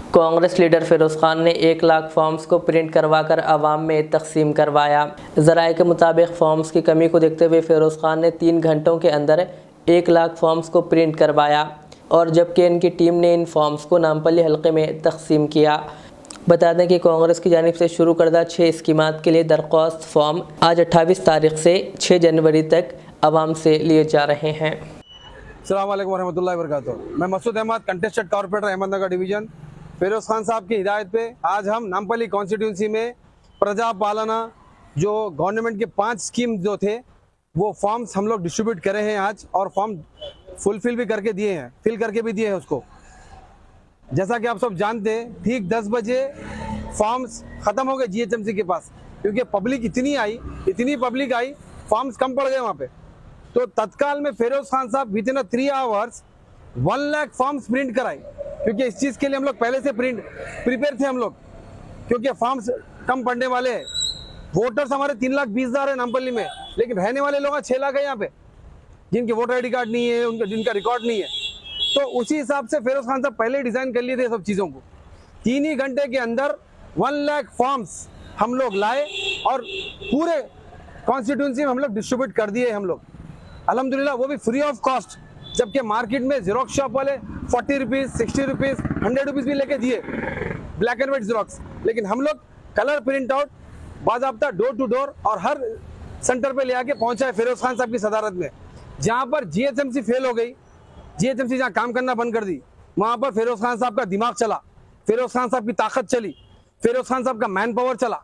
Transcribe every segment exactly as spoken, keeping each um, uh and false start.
Congress leader Firoz Khan ने एक lakh forms को प्रिंट करवाकर आवाम में तकसीम करवाया। ज़राए के मुताबिक फॉर्म्स की कमी को देखते हुए फिरोज खान ने तीन घंटों के अंदर एक लाख फॉर्म्स को प्रिंट करवाया और जबकि इनकी टीम ने इन फॉर्म्स को नामपल्ली हलके में तकसीम किया। बता दें कि कांग्रेस की जानिब से शुरू करदा छः स्कीमात के लिए दरख्वास्त फॉर्म आज अट्ठाईस तारीख से छः जनवरी तक आवाम से लिए जा रहे हैं। अस्सलाम वालेकुम रहमतुल्लाहि व बरकातुहू। मैं Masood Ahmed, contested corporator Ahmednagar division. Firoz Khan साहब की हिदायत पे आज हम नामपल्ली कॉन्स्टिट्यूंसी में प्रजा पालना जो गवर्नमेंट के पांच स्कीम जो थे वो फॉर्म्स हम लोग डिस्ट्रीब्यूट करे हैं आज, और फॉर्म फुलफिल भी करके दिए हैं, फिल करके भी दिए हैं उसको। जैसा कि आप सब जानते हैं, ठीक दस बजे फॉर्म्स ख़त्म हो गए जीएचएमसी के पास, क्योंकि पब्लिक इतनी आई इतनी पब्लिक आई फॉर्म्स कम पड़ गए वहाँ पे। तो तत्काल में फिरोज खान साहब within three hours one lakh forms print कराई, क्योंकि इस चीज़ के लिए हम लोग पहले से प्रिंट प्रिपेयर थे हम लोग, क्योंकि फॉर्म्स कम पड़ने वाले हैं। वोटर्स हमारे तीन लाख बीस हज़ार है नामपल्ली में, लेकिन रहने वाले लोग छः लाख है यहाँ पे, जिनके वोटर आई डी कार्ड नहीं है, उनका जिनका रिकॉर्ड नहीं है। तो उसी हिसाब से फिरोज खान साहब पहले डिज़ाइन कर लिए थे सब चीज़ों को। तीन ही घंटे के अंदर वन लाख फॉर्म्स हम लोग लाए और पूरे कॉन्स्टिट्यूंसी में हम लोग डिस्ट्रीब्यूट कर दिए हम लोग, अल्हम्दुलिल्लाह, वो भी फ्री ऑफ कॉस्ट। जबकि मार्केट में जीरोक्स शॉप वाले forty rupees sixty rupees hundred rupees भी लेके दिए ब्लैक एंड वाइट जीरोक्स, लेकिन हम लोग कलर प्रिंट आउट बाज़ाब्ता डोर टू डोर और हर सेंटर पे ले आके पहुंचाए फिरोज खान साहब की सदारत में। जहां पर जीएचएमसी फेल हो गई, जीएचएमसी जहां काम करना बंद कर दी, वहां पर फिरोज खान साहब का दिमाग चला, फिरोज खान साहब की ताकत चली, फिरोज खान साहब का मैन पावर चला,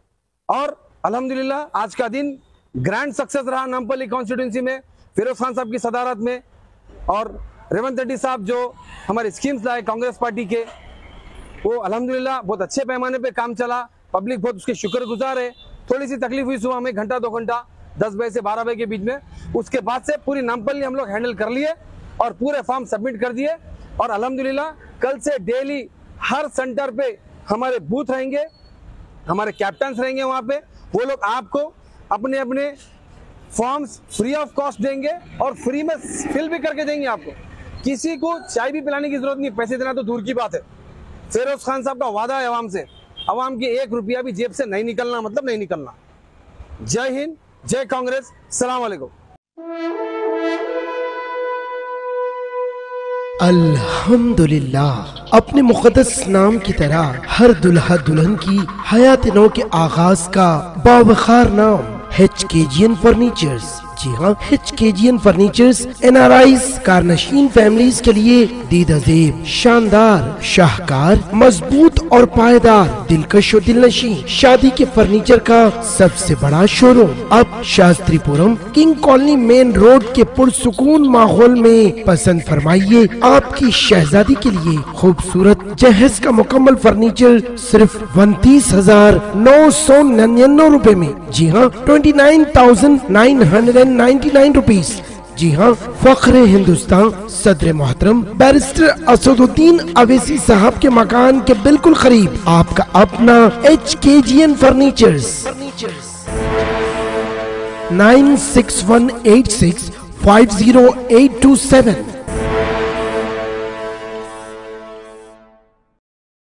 और अल्हम्दुलिल्लाह आज का दिन ग्रैंड सक्सेस रहा नामपल्ली कॉन्स्टिट्यूंसी में फिरोज खान साहब की सदारत में। और रेवंत रेड्डी साहब जो हमारे स्कीम्स लाए कांग्रेस पार्टी के, वो अल्हम्दुलिल्लाह बहुत अच्छे पैमाने पे काम चला, पब्लिक बहुत उसके शुक्रगुजार है। थोड़ी सी तकलीफ हुई सुबह में घंटा दो घंटा दस बजे से बारह बजे के बीच में, उसके बाद से पूरी नामपल्ली हम लोग हैंडल कर लिए और पूरे फॉर्म सबमिट कर दिए। और अल्हम्दुलिल्लाह कल से डेली हर सेंटर पे हमारे बूथ रहेंगे, हमारे कैप्टन्स रहेंगे वहाँ पे, वो लोग आपको अपने अपने फॉर्म्स फ्री ऑफ कॉस्ट देंगे और फ्री में फिल भी करके देंगे आपको। किसी को चाय भी पिलाने की जरूरत नहीं, पैसे देना तो दूर की बात है। फिरोज खान साहब का वादा है अवाम से, अवाम की एक रुपया भी जेब से नहीं निकलना, मतलब नहीं निकलना। जय हिंद, जय कांग्रेस, सलाम वालेकुम। अल्हम्दुलिल्लाह, अपने मुक़द्दस नाम की तरह हर दुल्हा दुल्हन की हयात नौ के आगाज का बावखार नाम एचकेजीएन फर्नीचर्स। जी हाँ, एचकेजीएन फर्नीचर्स एनआरआईज कारनशीन फैमिलीज के लिए दीदाजेब, शानदार, शाहकार, मजबूत और पायदार, दिलकश और दिलनशीं शादी के फर्नीचर का सबसे बड़ा शोरूम अब Shastripuram King Colony Main Road के पुरसुकून माहौल में। पसंद फरमाइए आपकी शहजादी के लिए खूबसूरत जहेज का मुकम्मल फर्नीचर सिर्फ उनतीस हजार नौ सौ निन्यानवे रूपए में। जी हाँ, twenty nine thousand nine hundred ninety nine rupees. जी हाँ, फख्र हिंदुस्तान सदर मोहतरम बैरिस्टर असदुद्दीन अवैसी साहब के मकान के बिल्कुल करीब आपका अपना HKGN furnitures. Nine six one eight six five zero eight two seven.